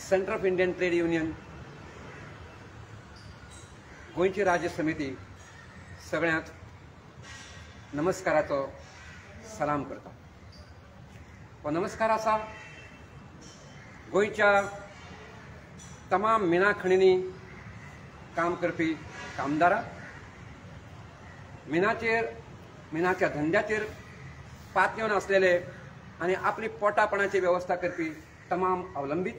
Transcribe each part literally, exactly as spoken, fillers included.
Centre of Indian trade union, गोंयची राज्य समिती सगळ्यांक नमस्काराचो सलाम करता. हो नमस्कार आसा गोंयच्या तमाम मिना खणींनी काम करपी कामदारां, मिनाचेर मिनाच्या धंद्याचेर पातयेवन आसलेले आनी आपली पोटापणाची वेवस्था करपी तमाम अवलंबीत,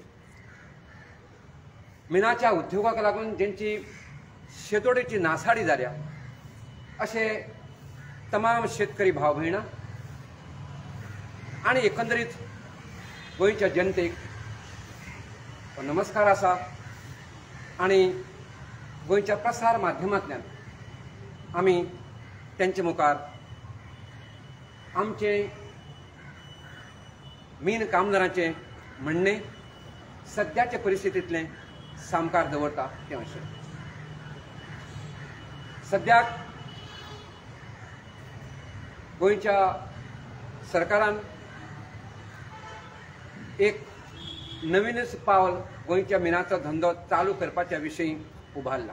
मिनाच्या उद्योगाक लागून जेंची शेतोडेची नासाडी जाल्या अशे तमाम शेतकरी भाव भयणां आनी एकंदरीत गोंयच्या जनतेक नमस्कार आसा. आनी गोंयच्या प्रसार माध्यमांतल्यान आमी तेंचे मुखार आमचे मीन कामदारांचे म्हणणे सद्याचे परिस्थितींतले सामकार दवरता तें अशें. सद्याक गोंयच्या सरकारान एक नवीनच पावल गोंयच्या मिनाचो धंदो चालू करपाच्या विशयी उबारला.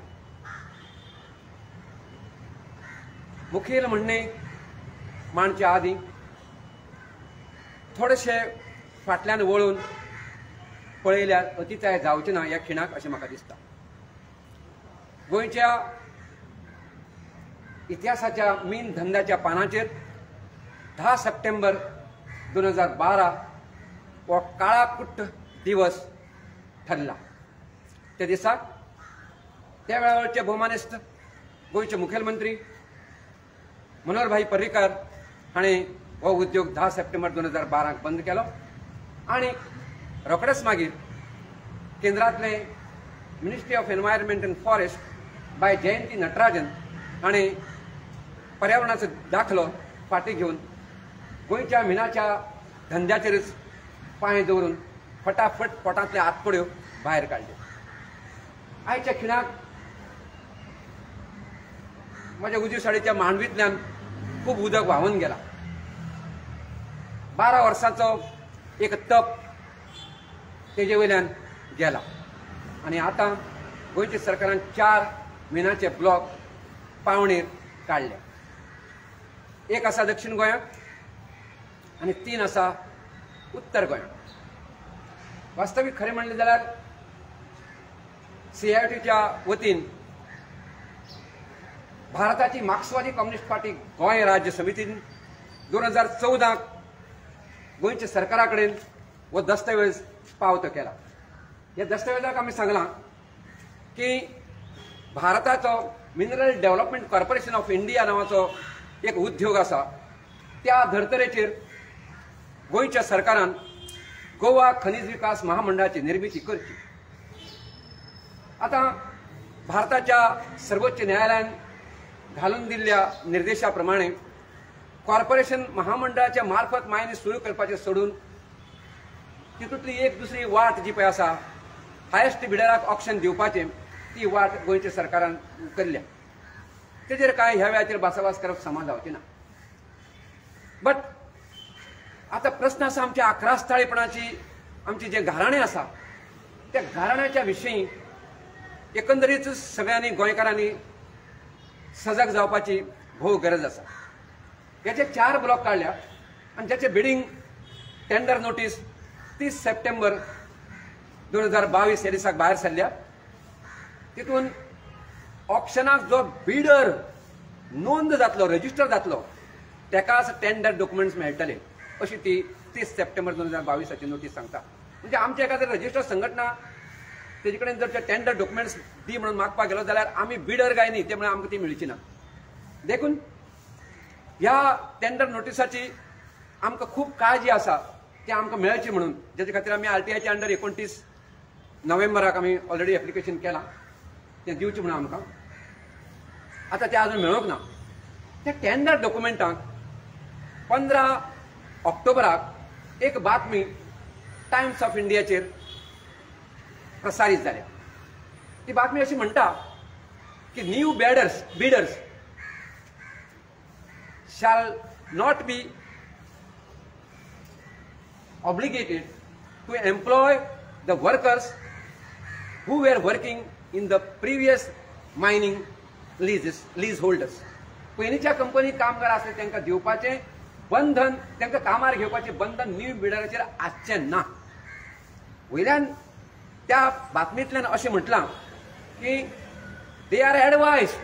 मुखेल म्हणणे मांडच्या आदीं थोडेशे फाटल्यान वळून पळयल्यार अतिताय जावचें ना ह्या खिणाक अशें म्हाका दिसता. गोंयच्या इतिहासाच्या मीन धंद्याच्या पानाचेर धा सप्टेंबर दोन हजार बारा हो काळाकुट्ट दिवस ठरला. त्या दिसाक त्या वेळाचे भौमानिस्त गोंयचे मुखेलमंत्री मनोहरभाई पर्रीकार हाणें हो उद्योग धा सप्टेंबर दोन हजार बाराक बंद केलो आनी रोखडेच मागीर केंद्रांतले ministry of environment and forest by Jayanthi Natarajan हाणें पर्यावरणाचो दाखलो फाटीं घेवन गोंयच्या मिनाच्या धंद्याचेरच पांय दवरून फटाफट पोटांतल्यो आतकड्यो भायर काडल्यो. आयच्या खिणाक म्हज्या उजवी सायडीच्या मांडवींतल्यान खूब उदक व्हांवून गेला. बारा वर्सांचो एक तप तेजे वयल्यान गेला आनी आतां गोंयच्या सरकारान चार मिनाचे ब्लॉक पावणेर काडले. एक आसा दक्षिण गोंयांत आनी तीन आसा उत्तर गोंयांत. वास्तवीक खरें म्हणलें जाल्यार सी आय टीच्या वतीन भारताची मार्क्सवादी कम्युनिस्ट पार्टी गोंय राज्य समितीन दोन हजार चौदाक गोंयच्या सरकारा कडेन हो दस्तावेज पावतो केला. ह्या दस्तावेजाक आमी सांगलां की भारताचो mineral development corporation of India नांवाचो एक उद्योग आसा, त्या धर्तरेचेर गोंयच्या सरकारान गोवा खनिज विकास महामंडळाची निर्मिती करची. आतां भारताच्या सर्वोच्च न्यायालयान घालून दिल्ल्या निर्देशा प्रमाणे कॉर्पोरेशन महामंडळाच्या मार्फत मायनी सुरू करपाचें सोडून तितूंतली एक दुसरी वाट जी पळय आसा हायेस्ट बिडराक ऑप्शन दिवपाचें, ती वाट गोंयच्या सरकारान केल्ल्या. तेजेर कांय ह्या वेळाचेर भासाभास करप समा जावचें ना. बट आतां प्रस्न आसा आमच्या आक्रास्ताळीपणाची, आमची जे घराणें आसा त्या घराण्याच्या विशयी एकंदरीत सगळ्यांनी गोंयकारांनी सजग जावपाची भोव गरज आसा. हेचे चार ब्लॉक काडल्या आनी जाचे बिडींग टेंडर नोटीस तीस सप्टेंबर दोन हजार बावीस ह्या दिसाक भायर सरल्या. तितून ऑप्शनाक जो बिडर नोंद जातलो, रजिस्टर जातलो, तेकाच टेंडर डॉक्युमेंट्स मेळटले अशी ती तीस सप्टेंबर दोन हजार बावीसाची नोटीस सांगता. म्हणजे आमच्या एखाद्या रजिस्टर संघटना तेजे कडेन जर टेंडर डॉक्युमेंट्स दी म्हणून मागपाक गेलो जाल्यार आमी बिडर काय न्ही, त्यामुळे आमकां ती मेळची ना. देखून ह्या टेंडर नोटिसाची आमकां खूब काळजी आसा ती आमकां मेळची म्हणून, जेचे खातीर आमी आरटीआयच्या अंडर एकोणतीस नोव्हेंबराक आमी ऑलरेडी एप्लिकेशन केलां तें दिवचें म्हणून आमकां. आतां तें आजून मेळोंक ना. त्या टेंडर डॉक्युमेंटाक पंदरा ऑक्टोबराक एक बातमी टायम्स ऑफ इंडियाचेर प्रसारीत जाल्या. ती बातमी अशी म्हणटा की new bidders bidders shall not be obligated to employ the workers who were working in the previous mining leases leaseholders. पयलींच्या कंपनी कामगार आसले तांकां दिवपाचें बंधन, तांकां कामार घेवपाचें बंधन न्यू बिल्डराचेर आसचें ना. वयल्यान त्या बातमींतल्यान अशें म्हटलां की दे आर एडवायज्ड,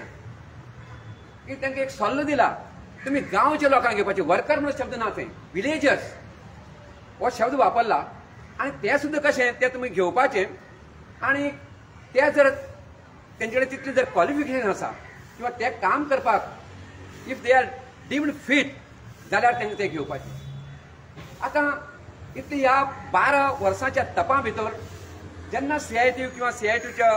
की तांकां एक सल्लो दिला, तुम्ही गांवच्या लोकांक घेवपाचे. वर्कर म्हणून शब्द ना, थंय विलेजर्स हो शब्द वापरला. आणि ते सुद्दां कशें ते तुमी घेवपाचें. आणि ते जर तेंचे कडेन तितलें जर क्वॉलिफिकेशन आसा किंवा ते काम करपाक if they are deemed fit जाल्यार तांकां ते घेवपाचें. आतां इतली ह्या बारा वर्सांच्या तपा भितर जेन्ना सीआयटी किंवा सीआयटीच्या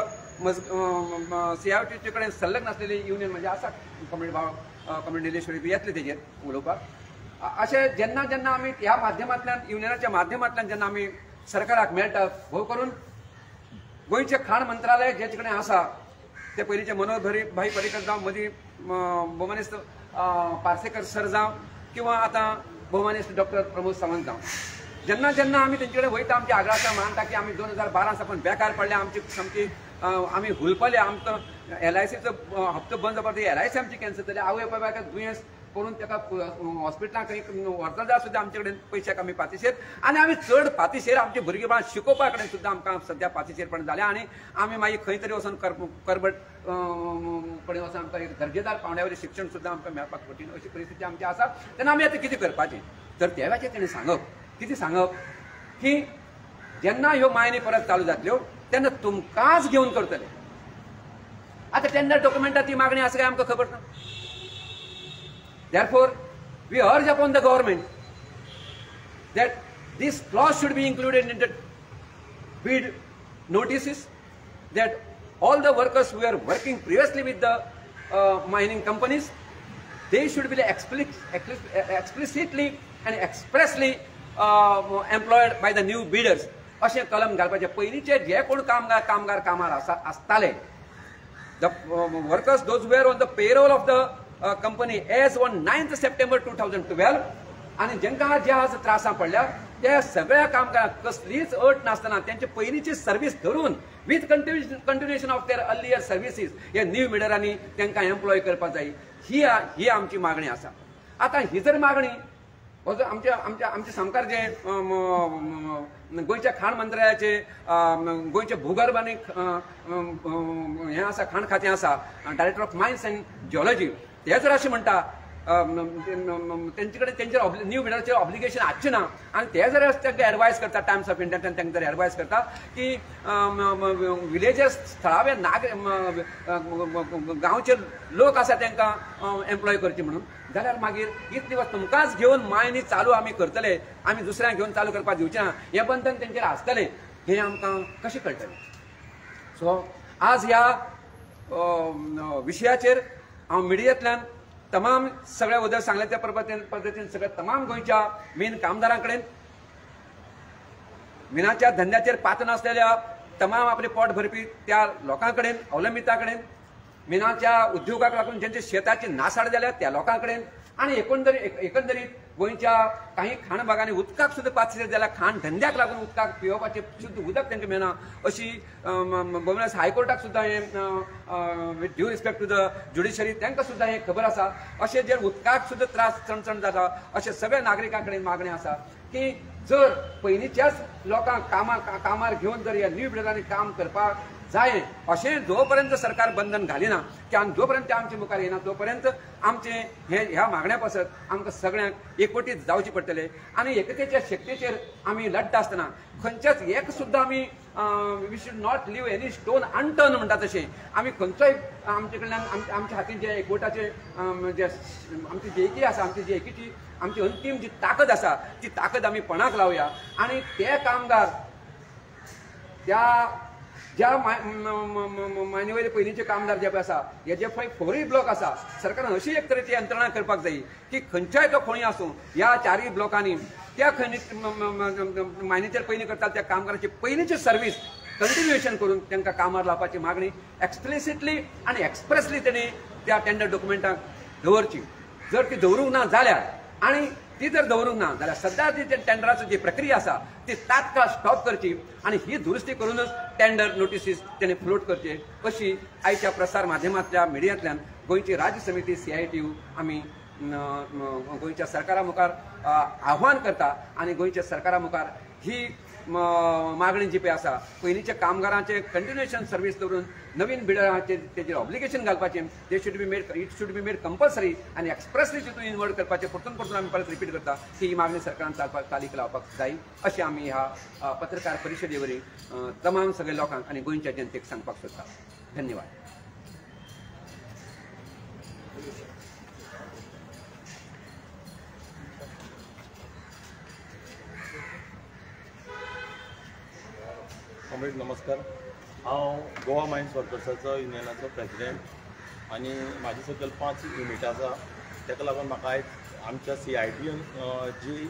सीआयटीचे कडेन संलग्न आसलेली युनियन म्हणजे आसा कम्युनिटी भाव कम्युनिटी निलेश्वरी बी येतले तेजेर उलोवपाक. अशें जेन्ना जेन्ना आमी ह्या माध्यमांतल्यान युनियनाच्या माध्यमांतल्यान जेन्ना आमी सरकाराक मेळटा, भोव करून गोंयचें खाण मंत्रालय जेचे कडेन आसा ते पयलींचे मनोहर भाई भाई पर्रीकर जावं, मदीं भौमानिस्त पार्सेकर सर जावं किंवा आतां भौमानिस्त डॉक्टर प्रमोद सावंत जावं, जेन्ना जेन्ना आमी तेंचे कडेन वयता आमची आग्रासां मांडटा की आमी दोन हजार बारा साकून बेकार पडले, आमची सामकी आमी हुलपले, आमचो एल आय सीचो हप्तो बंद जावपाक एल आय सी आमची कॅन्सल जाली. आवय बापायक दुयेंस करून ताका हॉस्पिटलांत खंय व्हरता जाल्यार सुद्दां आमचे कडेन पयशाक आमी पातीशेर. आनी आमी चड पातीशेर आमचे भुरगेपणां शिकोवपा कडेन सुद्दां आमकां सद्या पातीशेरपण जालें. आनी आमी मागीर खंय तरी वचून करबट कडेन वचून आमकां एक दर्जेदार पावंड्यावयलें शिक्षण सुद्दां आमकां मेळपाक कठीण अशी परिस्थिती आमची आसा. तेन्ना आमी आतां कितें करपाचें तर त्या वेळाचेर तेणें सांगप कितें सांगप की जेन्ना ह्यो मायनी परत चालू जातल्यो तेन्ना तुमकांच घेवन करतले. आतां टेंडर डॉक्युमेंटात ती मागणी आसा काय आमकां खबर ना. Therefore, we urge upon the government that this clause should be included in the bid notices, that all the workers who are working previously with the uh, mining companies, they should be explicit, explicitly and expressly uh, employed by the new bidders. अशें कलम घालपाचें. पयलींचे जे कोण कामगार कामगार कामार आसा आसताले, the uh, workers those who were on the payroll of the uh, company as on ninth September two thousand twelve, आणि जेंकां जे आज त्रासां पडल्या त्या सगळ्या कामगारांक कसलीच अट नासतना त्यांची पयलींची सर्व्हिस धरून with continuation of their earlier services हे न्यू मिडरांनी तांकां एम्प्लॉय करपाक जाय. ही ही आमची मागणी आसा. आतां ही जर मागणी आमच्या आमच्या आमचे सामकार जे गोंयच्या खाण मंत्रालयाचे गोंयचे भूगर्भ आनी हें आसा खाण खातें आसा director of mines and geology, ते जर अशें म्हणटा तेंचे कडेन तेंचेर न्यू बिल्डराचेर ऑब्लिगेशन आसचें ना. आनी ते जर तांकां एडवायज करता, टायम्स ऑफ इंडियान तांकां जर एडवायज करता की विलेजर्स थळावे नाग गांवचे लोक आसा तांकां एम्प्लॉय करचे म्हणून, जाल्यार मागीर इतले दिवस तुमकांच घेवन मायनी चालू आमी करतले, आमी दुसऱ्यांक घेवन चालू करपाक दिवचे ना, हें बंधन तेंचेर आसतलें हें आमकां कशें कळटलें. सो आज ह्या विशयाचेर हांव मिडियांतल्यान तमाम सगळ्या उदर सांगले त्या पद्दतीन सगळ्या तमाम गोंयच्या मेन कामदारां कडेन, मिनाच्या धंद्याचेर पात नासलेल्या तमाम आपले पोट भरपी त्या लोकां कडेन, अवलंबितां कडेन, मिनाच्या उद्योगाक लागून जेंचे शेताची नासाड जाल्या त्या लोकां कडेन, आनी एकंदरीत एकंदरीत गोंयच्या काही खाण भागांनी उदकाक सुद्दां पातशेर जाल्या खाण धंद्याक लागून उदकाक पिवपाचें शुद्ध उदक तांकां मेळना अशी गोंय हायकोर्टाक सुद्दां हें with due respect to the judiciary तांकां सुद्दां हें खबर आसा. अशें जर उदकाक सुद्दां त्रास चणचण जाता अशें सगळ्या नागरिकां कडेन मागणी आसा की जर पयलींच्याच लोकांक कामा कामार घेवन जर ह्या न्यू बिल्डरांनी काम करपाक जाय अशें जो पर्यंत सरकार बंधन घालिना की आनी जो पर्यंत आमचे मुखार येना तो पर्यंत आमचे हे ह्या मागण्या पासत आमकां सगळ्यांक एकवटीत जावचे पडटले. आनी एकतेच्या शक्तीचेर आमी लढटा आसतना खंयच्याच एक सुद्दां आमी we should not leave any stone unturned म्हणटा तशें आमी खंयचोय आमचे कडल्यान आमच्या हातीन जे एकवटाचे जे आमची जी एकी आसा, आमची जी एकीची आमची अंतीम जी ताकद आसा ती ताकद आमी पणाक लावया. आनी ते कामगार त्या ज्या मायनी वयले पयलींचे कामदार जे आसा हे जे पळय फोरूय ब्लॉक आसा, सरकारान अशी एक तरेची यंत्रणा करपाक जाय की खंयच्याय तो खणी आसूं ह्या चारय ब्लॉकांनी त्या खणी मायनीचेर पयलीं करतात त्या कामगारांची पयलींची सर्वीस कंटिन्युएशन करून तांकां कामार लावपाची मागणी एक्सप्लिसिटली आनी एक्सप्रेसली तेणी त्या टेंडर डॉक्युमेंटाक दवरची. जर ती दवरूंक ना जाल्यार आनी ती जर दवरूंक ना जाल्यार सद्या जी टेंडराची जी प्रक्रिया आसा ती तात्काळ स्टॉप करची आणि ही दुरुस्ती करूनच टेंडर नोटिसीस त्यांनी फ्लोट करचे अशी आयच्या प्रसार माध्यमांतल्या मिडियांतल्यान गोंयची राज्य समिती सी आय टी यू आमी गोंयच्या सरकारा मुखार आव्हान करता आणि गोंयच्या सरकारा मुखार ही मागणी जी पळय आसा पयलींच्या कामगारांचे कंटिन्युएशन सर्वीस दवरून नवीन बिल्डरांचे तेजेर ऑब्लिगेशन घालपाचें ते should be made it should be made compulsory आनी एक्सप्रेसली तितून इन्वॉल्व करपाचें परतून परतून आमी परत रिपीट करता की ही मागणी सरकारान चालपाक चालीक लावपाक जाय अशें आमी ह्या पत्रकार परिशदे वरवीं तमाम सगळ्या लोकांक आनी गोंयच्या जनतेक सांगपाक सोदता. धन्यवाद. कॉम्रेड नमस्कार. हांव गोवा मायन्स वर्कर्साचो युनियनाचो प्रेसिडेंट आनी म्हाजे सकयल पांच युनिट आसा. ताका लागून म्हाका आयज आमच्या सी आय टी जी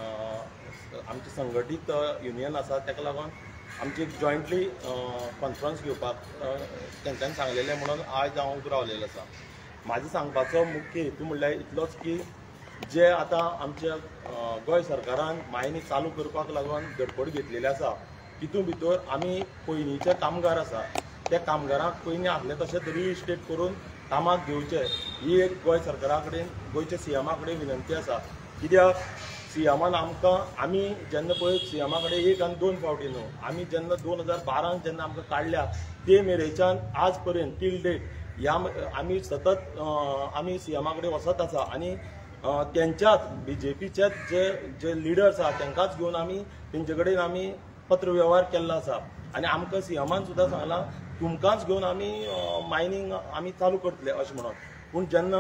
आमची संघटीत युनियन आसा ताका लागून आमची एक जॉयंटली कॉन्फरन्स घेवपाक तेंच्यांनी सांगलेलें म्हणून आयज हांव उबो रावलेलो आसा. म्हाजो सांगपाचो मुख्य हेतू म्हणल्यार इतलोच की जे आतां आमच्या गोंय सरकारान मायनी चालू करपाक लागून धडपड घेतलेली आसा तितून भितर आमी पयलींचे कामगार आसा त्या कामगारांक पयलीं आसले तशेंच रिइस्टेट करून कामाक घेवचे ही एक गोंय सरकारा कडेन गोंयच्या सी एमा कडेन विनंती आसा. कित्याक सी एमान आमकां आमी जेन्ना पळय सी एमा कडेन एक आनी दोन फावटी न्हू आमी जेन्ना दोन हजार बारांत जेन्ना आमकां काडल्या ते मेरेच्यान आज पर्यंत टील डेट ह्या आमी सतत आमी सी एमा कडेन वचत आसा आनी तेंच्याच बी जे पीचेच जे जे लिडर्स आसा तांकांच घेवन आमी तेंचे कडेन आमी पत्र व्यवहार केल्लो आसा आनी आमकां सी एमान सुद्दां सांगलां तुमकांच घेवन आमी मायनींग आमी चालू करतले अशें म्हणून. पूण जेन्ना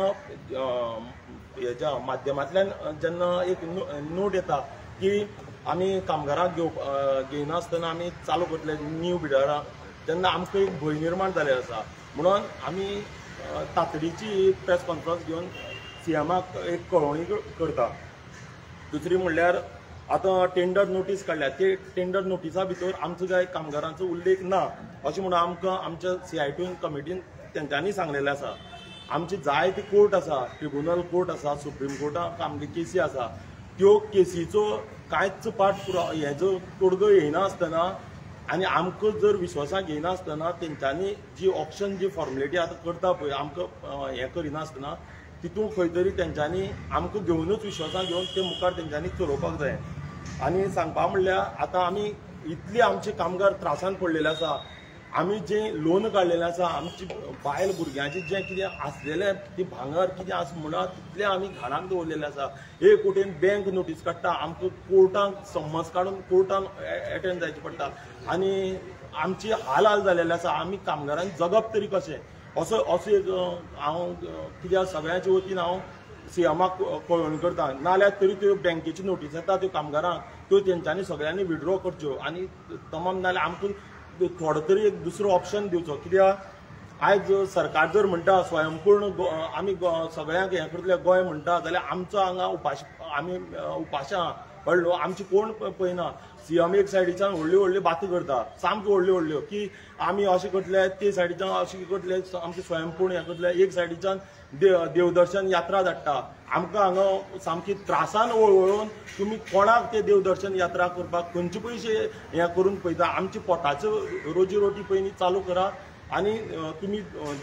हेच्या माध्यमांतल्यान जेन्ना एक नोट येता की आमी कामगारांक घेव घेयनासतना आमी चालू करतले न्यू बिल्डरां तेन्ना आमकां एक भंय निर्माण जाल्ली आसा. म्हणून आमी तातडीची एक प्रेस कॉन्फरन्स घेवन सी एमाक एक कळवणी करता. दुसरी म्हणल्यार आतां टेंडर नोटीस काडल्या ते टेंडर नोटिसा भितर आमचो कांय कामगारांचो उल्लेख ना अशें म्हणून आमकां आमच्या सी आय टी कमिटीन तेंच्यांनी सांगलेलें आसा. आमची जायती कोर्ट आसा ट्रिब्युनल कोर्ट आसा सुप्रीम कोर्टाक आमगे केसी आसा त्यो केसीचो कांयच पाठ पुरावो हेजो तोडगो येयना आसतना आनी आमकां जर विश्वासाक घेयना आसतना तेंच्यांनी जी ऑप्शन जी फॉर्मेलिटी आतां करता पळय आमकां हें करिनासतना तितून खंय तरी तेंच्यांनी आमकां घेवनूच विश्वासाक घेवन ते मुखार तेंच्यांनी चलोवपाक जाय. आनी सांगपा म्हणल्यार आतां आमी इतले आमचे कामगार त्रासान पडलेले आसा. आमी जे लोन काडलेलें आसा आमची बायल भुरग्यांचें जें कितें आसलेलें ती भांगर कितें आसा म्हणा तितलें आमी घाणाक दवरलेलें आसा. एक वटेन बँक नोटीस काडटा आमकां कोर्टाक समन्स काडून कोर्टान एटेंड जावचें पडटा आनी आमची हाल हाल जालेले आसा. आमी कामगारांनी जगप तरी कशें असो असो एक हांव कित्याक सगळ्यांचे वतीन हांव सी एमाक कळवणी करता. नाल्यार तरी त्यो बँकेची नोटीस येता त्यो कामगारांक त्यो तेंच्यांनी सगळ्यांनी विड्रॉ करच्यो आनी तमाम नाल्यार आमकां थोडो तरी एक दुसरो ऑप्शन दिवचो. कित्याक आयज सरकार जर म्हणटा स्वयंपूर्ण आमी सगळ्यांक हें करतले गोंय म्हणटा जाल्यार आमचो हांगा उपाश आमी उपाशां कळ्ळो आमची कोण पळयना. सी एम एक सायडीच्यान व्हडल्यो व्हडल्यो बाती करता सामक्यो व्हडल्यो व्हडल्यो की आमी अशें करतले ते सायडीच्यान अशें करतले आमचे स्वयंपूर्ण हें करतले. एक सायडीच्यान देव देवदर्शन यात्रा धाडटा आमकां हांगा सामकी त्रासान वळवळून तुमी कोणाक ते देवदर्शन यात्रा करपाक खंयचे पयशे हें करून पळयता. आमची पोटाच्यो रोजी रोटी पयलीं चालू करा आनी तुमी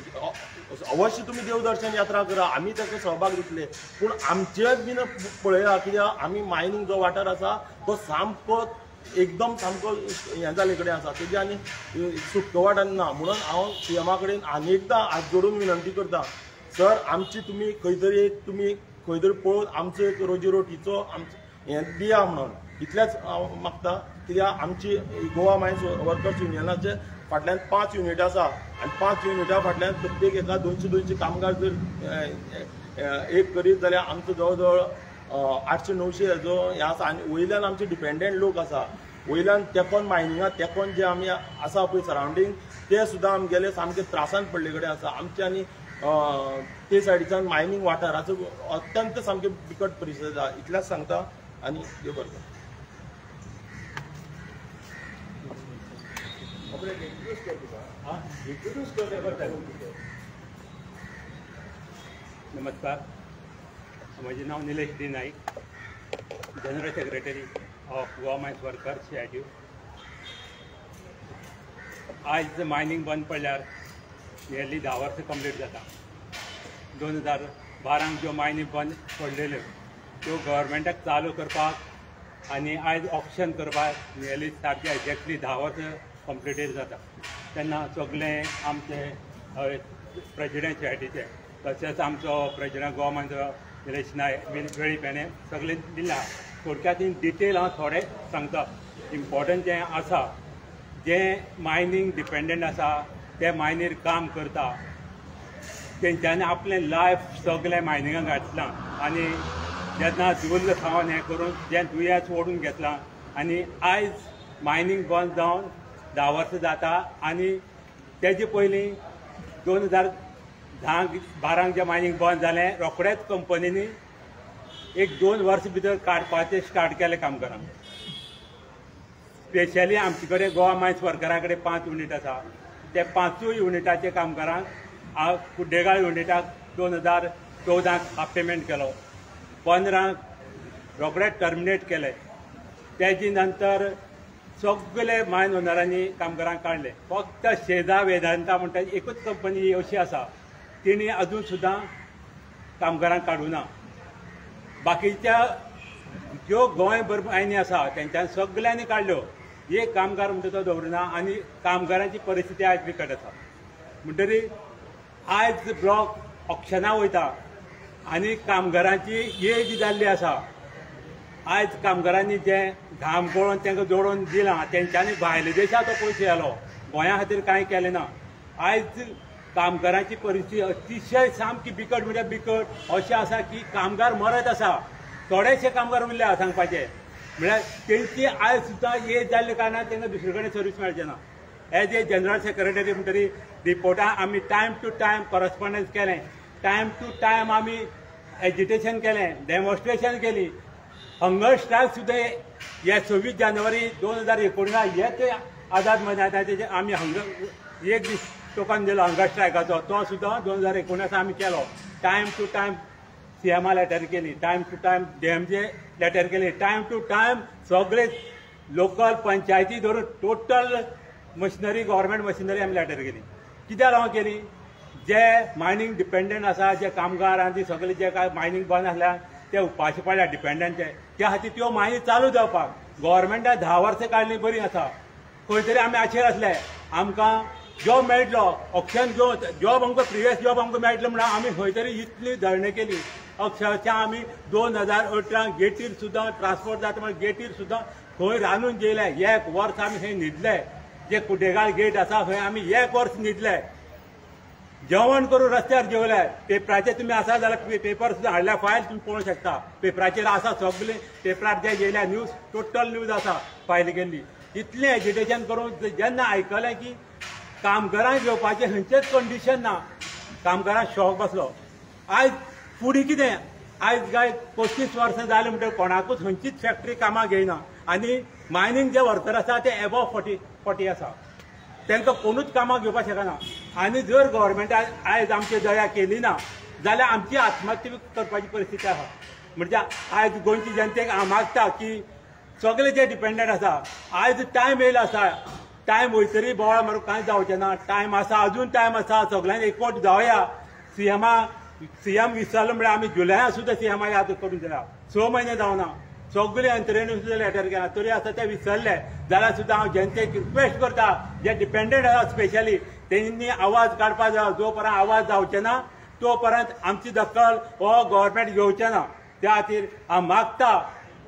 अवश्य तुमी देवदर्शन यात्रा करा आमी ताका सहभाग दितले. पूण आमचेच बीन पळया कित्याक आमी मायनींग जो वाठार आसा तो सामको एकदम सामको हें जाले कडेन आसा तेजे आनी सुटको वाट ना. म्हणून हांव सी एमा कडेन आनी एकदां हात जोडून विनंती करता सर आमची तुमी खंय तरी तुमी खंय तरी पळोवन आमचो एक रोजी रोटीचो आमचो हें दिया म्हणून इतलेंच हांव मागता. कित्याक आमची गोवा मायन्स वर्कर्स युनियनाचे फाटल्यान पांच युनिट आसा आनी पांच युनिटा फाटल्यान प्रत्येक एका दोनशे दोनशे कामगार जर एक करीत जाल्यार आमचो जवळ जवळ आठशे णवशे हेजो हें आसा. आनी वयल्यान आमचे डिपेंडंट लोक आसा वयल्यान तेकोन मायनिंगां तेकोन जे आमी आसा पळय सरावंडींग ते सुद्दां आमगेले सामके त्रासान पडले कडेन आसा. आमचे आनी ते सायडीच्यान मायनींग वाठाराचो अत्यंत सामके बिकट परिस्थिती आसा. इतलेंच सांगता आनी देव बरें करूं. नमस्कार, म्हजें नांव Nilesh D Naik. General secretary of Goa mines workers C I T U. आज मायनिंग बंद पडल्यार नियरली धा वर्सां कंप्लीट जाता. दोन हजार बारांक ज्यो मायनिंग बंद पडलेल्यो त्यो गव्हर्मेंटाक चालू करपाक आनी आयज ऑप्शन करपाक नियरली सारकी एक्झॅक्टली धा वर्सां कंप्लिटेड जाता. तेन्ना सगळे आमचे प्रेजिडेंट सी आय टीचे तशेंच आमचो प्रेजिडेंट गोवा मायन्स निलेश नायक वेळीप हेणें सगळें दिलां. थोडक्यात इन डिटेल हांव थोडें सांगता. इम्पॉर्टंट जें आसा जें मायनींग डिपेंडंट आसा ते मायनीर काम करता तेंच्यांनी आपलें लायफ सगळें मायनिंगाक घातलां आनी जेन्ना झुल्ल खावन हें करून जें दुयेंस ओडून घेतलां आनी आयज मायनींग बंद जावन धा वर्सां जाता. आनी तेजे पयलीं दोन हजार धांक बारांक जें मायनींग बंद जालें रोखडेंच कंपनीनी एक दोन वर्सां भितर काडपाचें स्टार्ट केलें कामगारांक. स्पेशली आमचे कडेन गोवा मायन्स वर्करा कडेन पांच युनिट आसा. ते पांचूय युनिटाच्या कामगारांक हांव कुड्डेगाळ युनिटाक दोन हजार चवदाक हाफ पेमेंट केलो. पंदरांक रोखडेच टर्मिनेट केले. तेजे नंतर सगळे मायन ओनरांनी कामगारांक काडले. फक्त शेजा वेदांता म्हणटा एकूच कंपनी अशी आसा तिणी अजून सुद्दां कामगारांक काडूना. बाकीच्या ज्यो गोंयभर मायनी आसा तेंच्यांनी सगळ्यांनी काडल्यो. एक कामगार म्हणटा तो दवरुना आनी कामगारांची परिस्थिती आयज बिकट आसा. म्हणटरी आयज ब्लॉक ऑक्शना वयता आनी कामगारांची एज जाल्ली आसा. आयज कामगारांनी जें घाम गळोवन तांकां जोडोवन दिलां तेंच्यांनी भायल्या देशांत तो पयशे घालो. गोंया खातीर कांय केलें ना. आयज कामगारांची परिस्थिती अतिशय सामकी बिकट म्हणजे बिकट अशें आसा की कामगार मरत आसा. थोडेशे कामगार उरल्या सांगपाचें म्हळ्यार तेंची आयज सुद्दां एज जाल्ल्या कारणान तांकां दुसरे कडेन सर्वीस मेळचें ना. एज ए जनरल सेक्रेटरी म्हणटरी रिपोर्टां आमी टायम टू टायम करस्पॉन्डन्स केलें. टायम टू टायम आमी एजिटेशन केलें, डेमॉन्स्ट्रेशन केली. हंगर स्ट्रायक सुद्दां हे सव्वीस जानेवारी दोन हजार एकोणीस हेच आझाद मैदानाचेर तेजे आमी हंगर एक दीस टोकन दिलो हंगर स्ट्रायकाचो. तो सुद्दां दोन हजार एकोणीस आमी केलो. टायम टू टायम सी एमा लेटर केली, time to time D M J letter केली, टायम टू टायम सगळे लोकल पंचायती धरून टोटल मशिनरी गव्हर्मेंट मशिनरी आमी लेटर केली. कित्याक हांव केली? जे मायनींग डिपेंडंट आसा जे कामगार आनी सगळे जे काय मायनींग बंद आसल्या ते उपाशी पडल्या डिपेंडंटचे त्या खातीर त्यो मायनी चालू जावपाक गव्हर्मेंटान धा वर्सां काडली बरी आसा. खंय तरी आमी आशेर आसले आमकां जॉब मेळटलो. ऑप्शन जो जॉब आमकां प्रिवियस जॉब आमकां मेळटलो म्हणून आमी खंय तरी इतली धरणी केली. अक्षरशः आमी दोन हजार अठरांक गेटीर सुद्दां ट्रान्सपोर्ट जाता म्हण गेटीर सुद्दां खंय रांदून जेयले. एक वर्स आमी थंय न्हिदले. जे कुड्डेगाळ गेट आसा थंय आमी एक वर्स न्हिदले. जेवण करून रस्त्यार जेवले. पेपराचेर तुमी आसा जाल्यार पेपर सुद्दां हाडल्या फायल तुमी पळोवंक शकता. पेपराचेर आसा सगळे पेपरार जे येयल्या न्यूज टोटल न्यूज आसा फायल केल्ली. इतलें एजिटेशन करून जेन्ना आयकलें की कामगारांक घेवपाचें खंयचेच कंडिशन ना कामगारांक शॉक बसलो. आयज फुडें कितें? आयज काय पस्तीस वर्सां जालीं म्हणटकीर कोणाकूच खंयचीच फॅक्टरी कामाक घेयना. आनी मायनींग जे वर्कर आसा ते एबव फोर्टी फोर्टी आसा. तांकां कोणूच कामाक घेवपाक शकना. आनी जर गव्हर्मेंटान आयज आमची दया केली ना जाल्यार आमची आत्महत्या करपाची परिस्थिती आसा. म्हणजे आयज गोंयची जनतेक हांव मागता की सगळे जे डिपेंडंट आसा आयज टायम येयलो आसा. टायम वयतरी बोवाळ मारूंक कांय जावचें ना. टायम आसा, अजून टायम आसा. सगळ्यांनी एकवट जावया. सीएमा सीएम विसरलो म्हळ्यार आमी जुलया सुद्दां सीएमा याद करून दिला. स म्हयने जावना. सगळे यंत्रणेन सुद्दां लेटर केला तरी आसा ते विसरले जाल्यार सुद्दां हांव जनतेक रिक्वेस्ट करता जे डिपेंडंट आसा स्पेशली तेंनी आवाज काडपाक जाय. जो पर्यंत आवाज जावचे ना तो पर्यंत आमची दखल हो गव्हर्मेंट घेवचे ना. त्या खातीर हांव मागता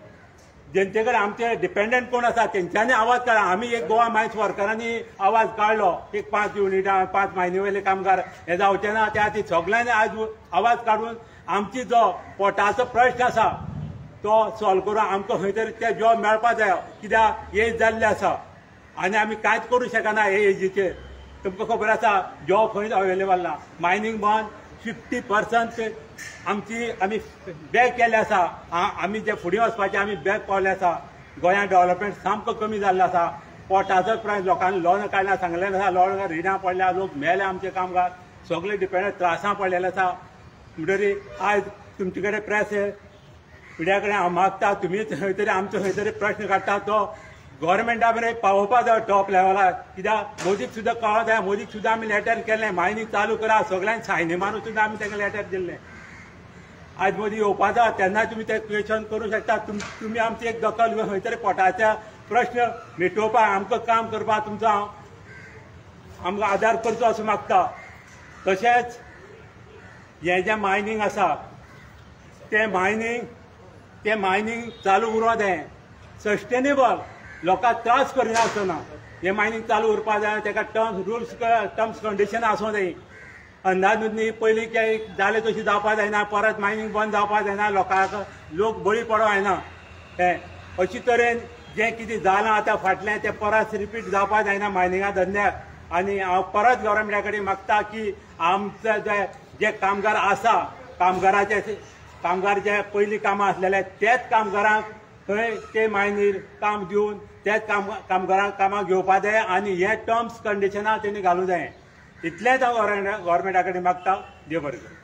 जनते कडेन आमचे डिपेंडंट कोण आसा तेंच्यांनी आवाज काडा. आमी एक गोवा मायन्स वर्करांनी आवाज काडलो. एक पांच युनिटां पांच म्हयने वयले कामगार हे जावचे ना. त्या खातीर सगळ्यांनी आज आवाज काडून आमची जो पोटाचो प्रश्न आसा तो सॉल्व करून आमकां खंय तरी ते जॉब मेळपाक जाय. कित्याक एज जाल्ले आसा आनी आमी कांयच करूं शकना हे एजीचेर. तुमकां खबर आसा जॉब खंयच अवेलेबल ना. मायनींग बंद फिफ्टी पर्संट आमची आमी बॅक केल्ले आसा. आमी जे फुडें वचपाचें आमी बॅक पावले आसा. गोंयांत डेव्हलपमेंट सामको कमी जाल्लो आसा. पोटाचो प्रायस लोकांनी लोन काडल्या सांगलेलें आसा. लोन रिणां पडल्या लोक मेले आमचे कामगार सगळे डिपेंडंट त्रासां पडलेले आसा. म्हणटरी आयज तुमचे कडेन प्रेस पिड्या कडेन हांव मागता तुमी खंय तरी आमचो खंय तरी प्रश्न काडटा तो गव्हर्मेंटा मेरेन पावोवपा जाय टॉप लेवलार कित्याक मोदीक सुद्दां कळों जाय मोदीक सुद्दां आमी लेटर केल्लें मायनींग चालू करा सगळ्यांक सायनी मारून सुद्दां आमी ताका लेटर दिल्लें आज मोदी येवपा जाय तेन्ना तुमी ते क्वेश्चन करूंक शकता तुमी आमची एक दखल घेवन खंय तरी पोटाच्या प्रश्न मिटोवपाक आमकां काम करपाक तुमचो हांव आमकां आदार करचो असो मागता तशेंच हें जें मायनींग आसा तें मायनींग तें मायनींग चालू उरो जाय सस्टेनेबल लोकांक त्रास करिना आसतना हें मायनींग चालू उरपा जाय तेका टर्म्स रुल्स टर्म्स कंडिशन आसूं जाय अंदाज पयलीं काय जालें तशी जावपा जायना परत मायनींग बंद जावपा जायना लोकांक लोक बळी पडो जायना हें अशे तरेन जें कितें जालां आतां फाटलें तें परत रिपीट जावपा जायना मायनिंगा धंद्याक आनी हांव परत गव्हर्मेंटा कडेन मागता की आमचे जे जे कामगार आसा कामगाराचे कामगार जे पयलीं कामां आसलेले तेच कामगारांक थंय ते मायनीर काम दिवन तेच काम कामगारांक कामाक घेवपा जाय आनी हे टर्म्स कंडिशनां तेणी घालूं जाय इतलेंच हांव गव्हर्मेंटा कडेन मागता देव बरें करूं.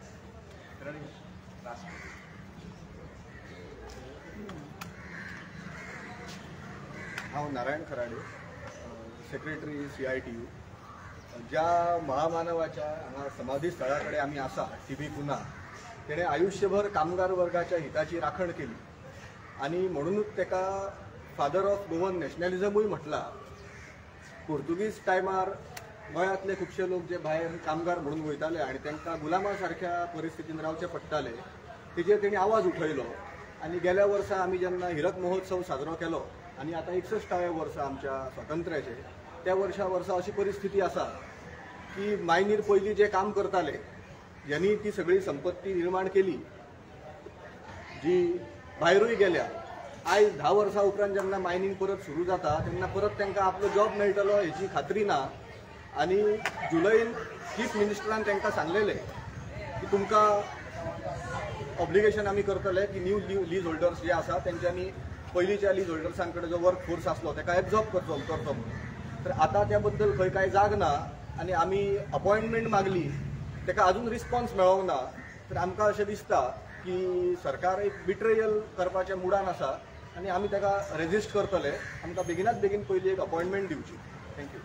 हांव Narayan Kharade secretary C I T U ज्या महामानवाच्या हांगा समाधी स्थळा कडेन आमी आसा टी बी पुना तेणें आयुश्यभर कामगार वर्गाच्या हिताची राखण केली आनी म्हणूनच तेका फादर ऑफ गोवन नॅशनलिझमूय म्हटला. पोर्तुगीज टायमार गोंयांतले खुबशे लोक जे भायर कामगार म्हणून वयताले आनी तांकां गुलामा सारख्या परिस्थितीन रावचे पडटाले तेजेर तेणी आवाज उठयलो आनी गेल्या वर्सा आमी जेन्ना हिरक महोत्सव साजरो केलो आनी आतां एकसश्टाव्या वर्सा आमच्या स्वातंत्र्याचे त्या वर्सा वर्सा अशी परिस्थिती आसा की मायनीर पयलीं जे काम करताले ज्यांनी ती सगळी संपत्ती निर्माण केली जी भायरूय गेल्या आयज धा वर्सां उपरांत जेन्ना मायनींग परत सुरू जाता तेन्ना परत तांकां आपलो जॉब मेळटलो हेची खात्री ना आनी जुलयन चीफ मिनिस्टरान तांकां सांगलेलें की तुमकां ऑब्लिगेशन आमी करतले की न्यू लीज होल्डर्स जे आसा तेंच्यांनी पयलींच्या लीज होल्डर्सां कडेन जो वर्क फोर्स आसलो ताका एब्जॉर्ब करचो करचो म्हणून तर आतां त्या बद्दल खंय कांय जाग ना आनी आमी अपॉयंटमेंट मागली ताका अजून रिस्पॉन्स मेळोंक ना तर आमकां अशें दिसता की सरकार एक बिट्रेयल करपाच्या मुडान आसा आनी आमी ताका रेजिस्ट करतले आमकां बेगिनात बेगीन पयली एक अपॉयंटमेंट दिवची. थँक्यू.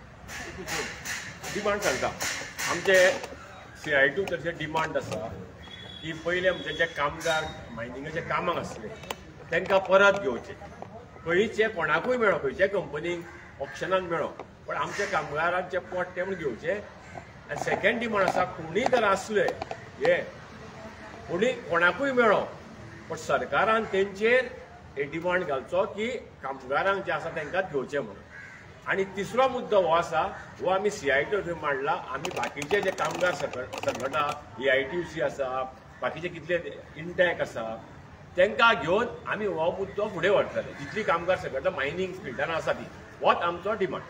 डिमांड सांगता आमचे सी आय टू तर्फे डिमांड आसा की पयले आमचे जे कामगार मायनिंगाचे कामाक आसले तांकां परत घेवचे खंयचे कोणाकूय मेळो खंयचे कंपनीक ऑप्शनाक मेळो पण आमच्या कामगारांचे पोट ते म्हण घेवचे. आनी सेकंड डिमांड आसा कोणीय जर आसले हे कोणी कोणाकूय मेळो पण सरकारान तेंचेर हे डिमांड घालचो की कामगारांक जे आसा तांकांच घेवचे म्हणून. आणि तिसरो मुद्दो हो आसा हो आमी सी आय टी मांडला आमी बाकीचे जे कामगार संघटना A I T U C आसा बाकीचे कितले इंटॅक आसा तांकां घेवन आमी हो मुद्दो फुडें व्हरतले जितली कामगार संघटना मायनींग फिल्डान आसा ती होच आमचो डिमांड.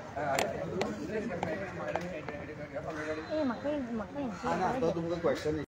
Eh, makanya makanya. तुमकां क्वेश्चन